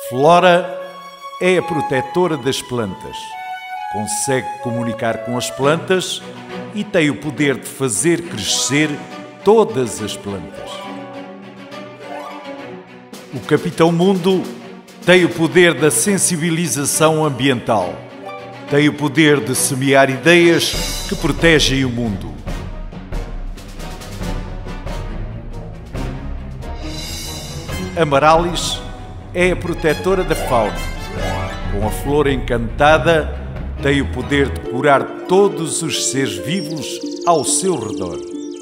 Flora é a protetora das plantas. Consegue comunicar com as plantas e tem o poder de fazer crescer todas as plantas. O Capitão Mundo tem o poder da sensibilização ambiental. Tem o poder de semear ideias que protegem o mundo. Amarallis é a protetora da fauna. Com a flor encantada, tem o poder de curar todos os seres vivos ao seu redor.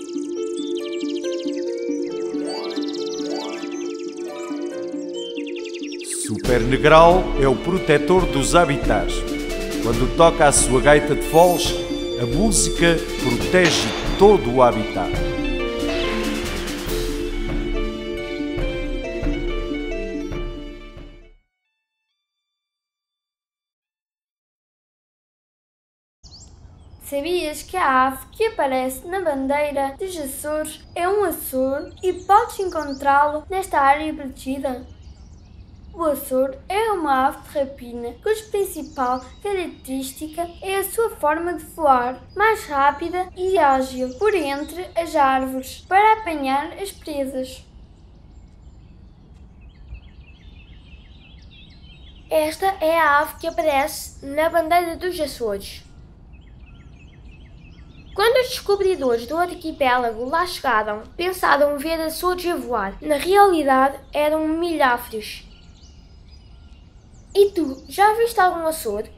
Super Negral é o protetor dos habitats. Quando toca a sua gaita de foles, a música protege todo o habitat. Sabias que a ave que aparece na bandeira dos Açores é um Açor e podes encontrá-lo nesta área protegida? O Açor é uma ave de rapina cuja principal característica é a sua forma de voar, mais rápida e ágil por entre as árvores para apanhar as presas. Esta é a ave que aparece na bandeira dos Açores. Quando os descobridores do arquipélago lá chegaram, pensaram ver Açores a voar. Na realidade, eram milháfrios. E tu, já viste algum Açor?